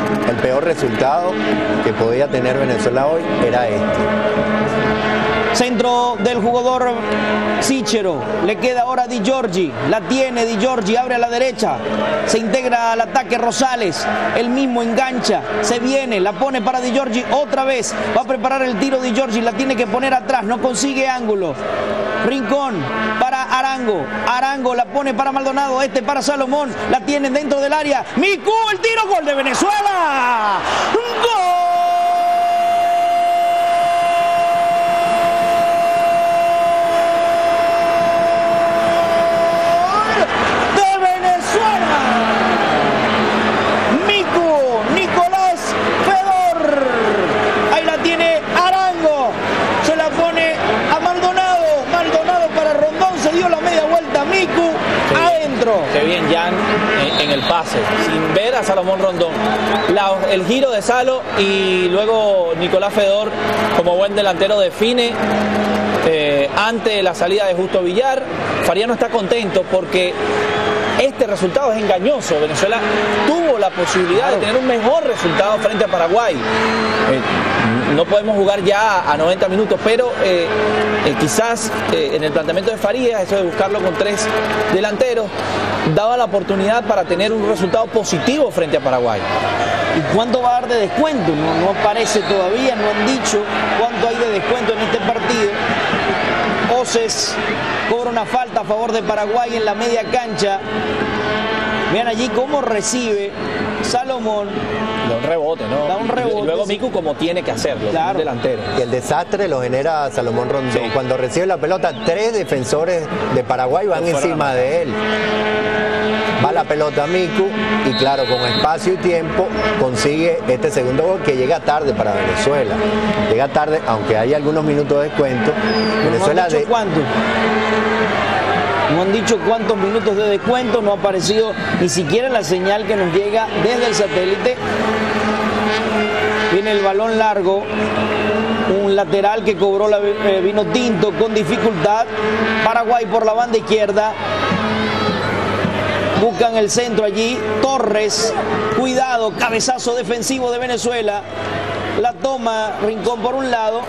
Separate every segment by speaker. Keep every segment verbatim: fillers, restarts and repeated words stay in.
Speaker 1: el peor resultado que podía tener Venezuela hoy era este.
Speaker 2: Centro del jugador Sichero, le queda ahora Di Giorgi, la tiene Di Giorgi, abre a la derecha, se integra al ataque Rosales, él mismo engancha, se viene, la pone para Di Giorgi otra vez, va a preparar el tiro Di Giorgi, la tiene que poner atrás, no consigue ángulo. Rincón para Arango, Arango la pone para Maldonado, este para Salomón, la tienen dentro del área, Miku, el tiro, gol de Venezuela, ¡gol!
Speaker 3: Qué bien Jan en, en el pase, sin ver a Salomón Rondón. La, el giro de Salo y luego Nicolás Fedor, como buen delantero, define eh, ante la salida de Justo Villar. Faría no está contento porque este resultado es engañoso. Venezuela tuvo la posibilidad de tener un mejor resultado frente a Paraguay. Eh, no podemos jugar ya a noventa minutos, pero eh, eh, quizás eh, en el planteamiento de Farías, eso de buscarlo con tres delanteros, daba la oportunidad para tener un resultado positivo frente a Paraguay.
Speaker 2: ¿Y cuánto va a dar de descuento? No, no aparece todavía, no han dicho cuánto hay de descuento en este partido. Oces cobra una falta a favor de Paraguay en la media cancha. Vean allí cómo recibe Salomón.
Speaker 3: Da un rebote, ¿no?
Speaker 2: Da un rebote.
Speaker 3: Y luego Miku como tiene que hacerlo,
Speaker 2: claro.
Speaker 3: Un delantero.
Speaker 1: Y el desastre lo genera Salomón Rondón. Sí. Cuando recibe la pelota, tres defensores de Paraguay van encima de él. Va la pelota a Miku y claro, con espacio y tiempo consigue este segundo gol que llega tarde para Venezuela. Llega tarde, aunque hay algunos minutos de descuento. Venezuela
Speaker 2: ¿No han dicho
Speaker 1: de...
Speaker 2: cuánto? No han dicho cuántos minutos de descuento, no ha aparecido ni siquiera la señal que nos llega desde el satélite. Viene el balón largo, un lateral que cobró la eh, vino tinto con dificultad. Paraguay por la banda izquierda. Buscan el centro allí. Torres, cuidado, cabezazo defensivo de Venezuela. La toma Rincón por un lado.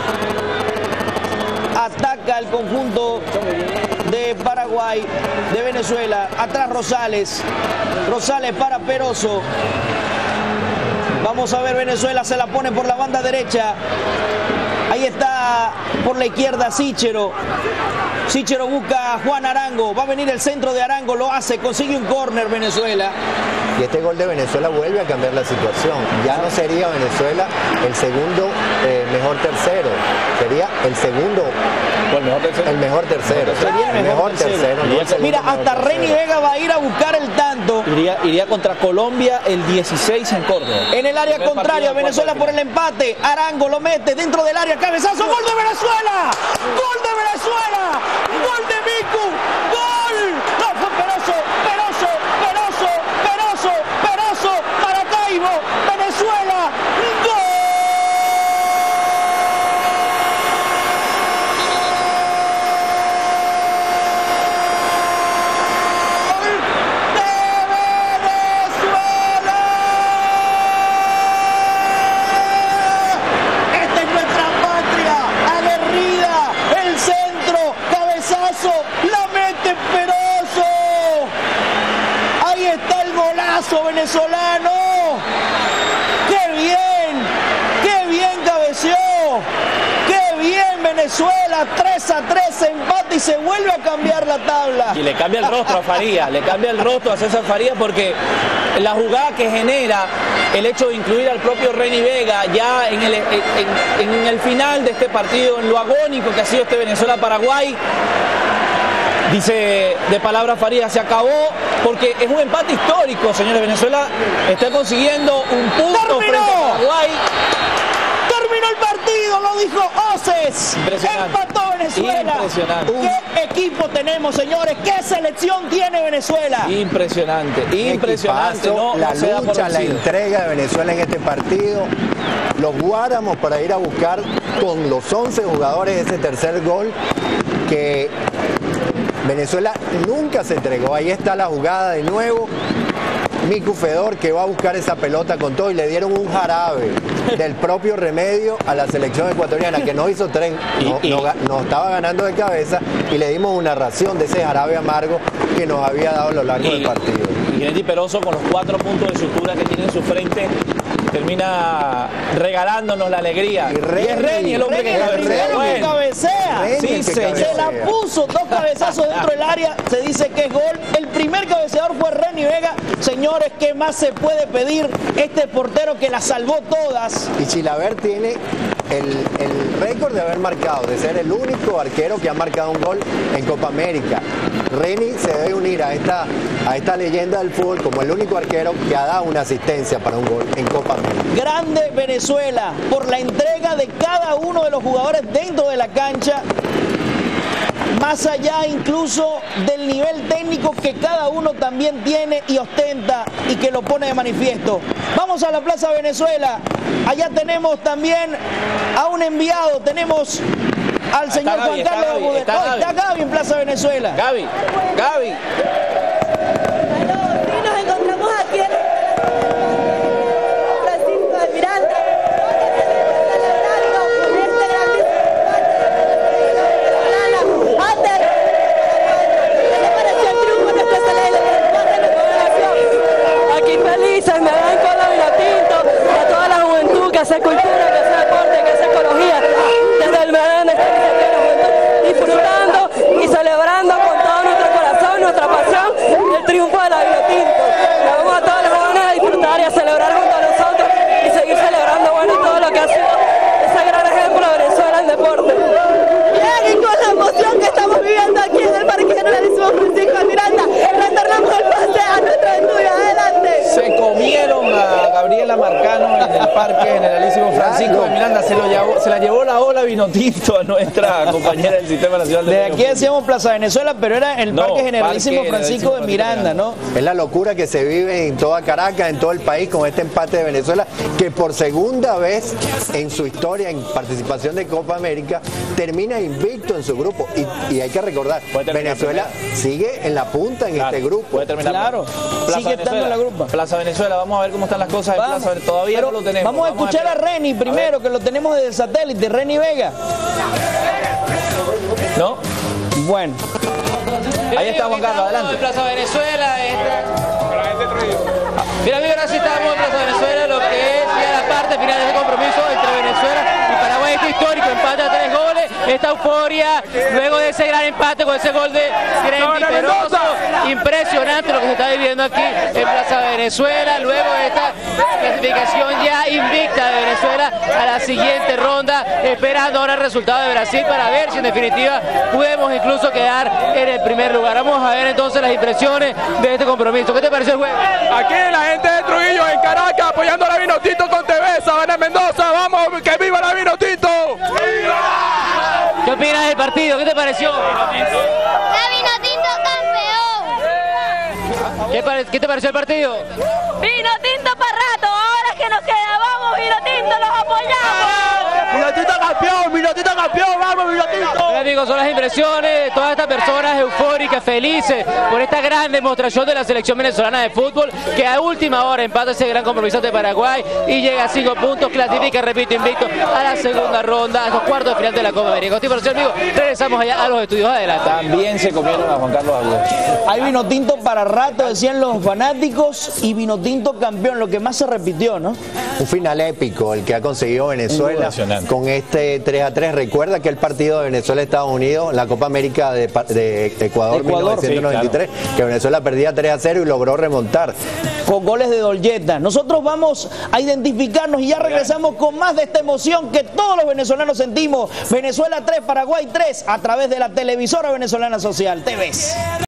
Speaker 2: Ataca el conjunto de Paraguay, de Venezuela. Atrás Rosales. Rosales para Peroso. Vamos a ver, Venezuela se la pone por la banda derecha. Ahí está por la izquierda Sichero. Sichero busca a Juan Arango. Va a venir el centro de Arango, lo hace, consigue un córner Venezuela.
Speaker 1: Y este gol de Venezuela vuelve a cambiar la situación. Ya no sería Venezuela el segundo eh, mejor tercero. Sería el segundo.
Speaker 3: ¿El mejor tercero?
Speaker 1: El mejor tercero.
Speaker 2: Sería el mejor
Speaker 1: tercero.
Speaker 2: tercero.
Speaker 1: No el
Speaker 2: Mira, hasta
Speaker 1: tercero.
Speaker 2: Reni Vega va a ir a buscar el tanto.
Speaker 3: Iría, iría contra Colombia el dieciséis en Córdoba.
Speaker 2: En el área
Speaker 3: Primer
Speaker 2: contraria, Venezuela por el empate. Arango lo mete dentro del área. Cabezazo, gol de Venezuela. Gol de Venezuela. Gol de Miku. Gol. No fue Peroso. Peroso. Peroso. Peroso. Peroso. Maracaibo. Venezuela. Gol. Venezolano, qué bien, qué bien cabeceó, qué bien Venezuela, tres a tres empate y se vuelve a cambiar la tabla.
Speaker 3: Y le cambia el rostro a Farías, le cambia el rostro a César Farías porque la jugada que genera el hecho de incluir al propio Reni Vega ya en el, en, en el final de este partido, en lo agónico que ha sido este Venezuela-Paraguay. Dice de palabra Farías, se acabó porque es un empate histórico, señores. Venezuela está consiguiendo un punto
Speaker 2: ¡Terminó!
Speaker 3: frente a Paraguay.
Speaker 2: Terminó el partido, lo dijo Oces.
Speaker 3: Impresionante.
Speaker 2: Empató Venezuela.
Speaker 3: Impresionante.
Speaker 2: ¿Qué equipo tenemos, señores? ¿Qué selección tiene Venezuela?
Speaker 3: Impresionante, impresionante.
Speaker 1: Equipazo,
Speaker 3: No,
Speaker 1: la
Speaker 3: no se da por
Speaker 1: lucha, la
Speaker 3: vencido.
Speaker 1: entrega de Venezuela en este partido. Los guáramos para ir a buscar con los once jugadores ese tercer gol que Venezuela nunca se entregó. Ahí está la jugada de nuevo. Miku Fedor, que va a buscar esa pelota con todo, y le dieron un jarabe del propio Remedio a la selección ecuatoriana, que no hizo tres, no,
Speaker 3: y, y,
Speaker 1: no, no estaba ganando de cabeza, y le dimos una ración de ese jarabe amargo que nos había dado a lo largo y, del partido.
Speaker 3: Y Genty Peroso, con los cuatro puntos de sutura que tiene en su frente, termina regalándonos la alegría.
Speaker 1: Y, Reni,
Speaker 3: y es Reni el hombre
Speaker 2: Reni,
Speaker 3: que cabecea.
Speaker 2: bueno. cabecea.
Speaker 1: Reni
Speaker 3: Sí,
Speaker 1: el que
Speaker 3: se,
Speaker 1: cabecea.
Speaker 2: Se la puso, dos cabezazos dentro del área, se dice que es gol. El primer cabeceador fue Reni Vega. Señores, ¿qué más se puede pedir? Este portero que la salvó todas.
Speaker 1: Y Chilavert tiene el, el récord de haber marcado, de ser el único arquero que ha marcado un gol en Copa América. Reni se debe unir a esta, a esta leyenda del fútbol como el único arquero que ha dado una asistencia para un gol en Copa América.
Speaker 2: Grande Venezuela por la entrega de cada uno de los jugadores dentro de la cancha, más allá incluso del nivel técnico que cada uno también tiene y ostenta y que lo pone de manifiesto. Vamos a la Plaza Venezuela. Allá tenemos también a un enviado, tenemos al señor
Speaker 3: Gaby,
Speaker 2: Juan Carlos
Speaker 3: Gaby,
Speaker 2: Abudel.
Speaker 3: está
Speaker 2: Oh,
Speaker 3: Gaby.
Speaker 2: está Gaby en Plaza Venezuela.
Speaker 3: Gaby, Gaby.
Speaker 4: Sí, nos encontramos aquí en Francisco de Miranda, celebrando este grandísimo antes. ¿Qué le pareció el triunfo de nuestra selección? Aquí felices, me dan con la Vinotinto, a toda la juventud que hace cultura, que hace deporte, que hace ecología, desde el Medellín, disfrutando y celebrando con todo nuestro corazón, nuestra pasión, el triunfo de la Vinotinto. Le vamos a todos los jóvenes a disfrutar y a celebrar junto a nosotros y seguir celebrando, bueno, todo lo que ha sido ese gran ejemplo de Venezuela en deporte. Bien, y con la emoción que estamos viviendo aquí en el Parque Generalísimo Francisco de Miranda, retornamos el pase a nuestro estudio. Adelante.
Speaker 3: Se comieron a Gabriela Marcano en el Parque Generalísimo Francisco de Miranda. Se, lo llevó, se la llevó la ola Vinotinto a nuestra compañera del Sistema Nacional de
Speaker 2: De aquí decíamos Plaza Venezuela, pero era el
Speaker 3: No,
Speaker 2: Parque Generalísimo
Speaker 3: Parque
Speaker 2: Francisco de
Speaker 3: Generalísimo
Speaker 2: Miranda, ¿no?
Speaker 1: Es la locura que se vive en toda Caracas, en todo el país, con este empate de Venezuela, que por segunda vez en su historia, en participación de Copa América, termina invicto en su grupo. Y, y hay que recordar, Venezuela primero. sigue en la punta en
Speaker 3: Claro,
Speaker 1: este grupo.
Speaker 3: Puede terminar
Speaker 2: Claro,
Speaker 3: Plaza
Speaker 2: sigue estando en la grupa.
Speaker 3: Plaza Venezuela, vamos a ver cómo están las cosas en
Speaker 2: Vamos.
Speaker 3: Plaza Venezuela. Todavía
Speaker 2: Pero
Speaker 3: no lo tenemos.
Speaker 2: Vamos a escuchar a,
Speaker 3: a
Speaker 2: Reni primero, a que lo tenemos desde el satélite, Reni Vega.
Speaker 3: ¿No?
Speaker 2: Bueno.
Speaker 3: Ahí está Juan Carlos, adelante.
Speaker 5: En Plaza Venezuela. Esta... Mira, amigos, ahora sí estamos en Plaza Venezuela, lo que es ya la parte final de este compromiso entre Venezuela y Paraguay. Este histórico empate a tres goles, esta euforia luego de ese gran empate con ese gol de Genty Peroso. Impresionante lo que se está viviendo aquí en Plaza Venezuela, luego de esta clasificación ya invicta de Venezuela a la siguiente ronda, esperando ahora el resultado de Brasil para ver si en definitiva podemos incluso quedar en el primer lugar. Vamos a ver entonces las impresiones de este compromiso. ¿Qué te pareció el juego?
Speaker 6: Aquí la gente de Trujillo en Caracas apoyando a la Vinotinto con T V, Sabana Mendoza, vamos, que viva la Vinotinto.
Speaker 5: ¿Qué opinas del partido? ¿Qué te pareció?
Speaker 7: La Vinotinto campeón.
Speaker 5: ¿Qué, pare- ¿Qué te pareció el partido?
Speaker 4: Vinotinto para rato, ahora que nos queda, vamos Vinotinto, los apoyamos.
Speaker 6: Vinotinto campeón, Vinotinto campeón, vamos Vinotinto.
Speaker 5: Hola, amigos, son las impresiones de todas estas personas eufóricas, felices por esta gran demostración de la selección venezolana de fútbol, que a última hora empata ese gran compromiso ante Paraguay y llega a cinco puntos, clasifica, repito, invicto a la segunda ronda, a los cuartos de final de la Copa América. Con esta amigos, regresamos allá a los estudios. Adelante.
Speaker 3: También se comieron a Juan Carlos Abudel.
Speaker 2: Hay Vinotinto para rato, decían los fanáticos, y Vinotinto campeón, lo que más se repitió, ¿no?
Speaker 1: Un final épico el que ha conseguido Venezuela con este tres a tres. Recuerda que el partido de Venezuela-Estados Unidos en la Copa América de, de Ecuador,
Speaker 2: Ecuador,
Speaker 1: mil novecientos noventa y tres, sí, claro, que Venezuela perdía tres a cero y logró remontar.
Speaker 2: Con goles de Doljeta. Nosotros vamos a identificarnos y ya regresamos con más de esta emoción que todos los venezolanos sentimos. Venezuela tres, Paraguay tres, a través de la televisora venezolana social, T V.